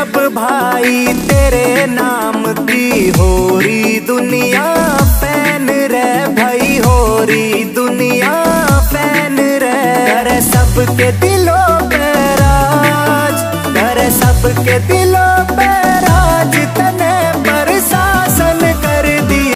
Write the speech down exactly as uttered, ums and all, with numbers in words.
जब भाई तेरे नाम की होरी दुनिया फैन रे भाई, होरी दुनिया फैन रे। करे सबके दिलों पे राज, करे सबके दिलों पे राज।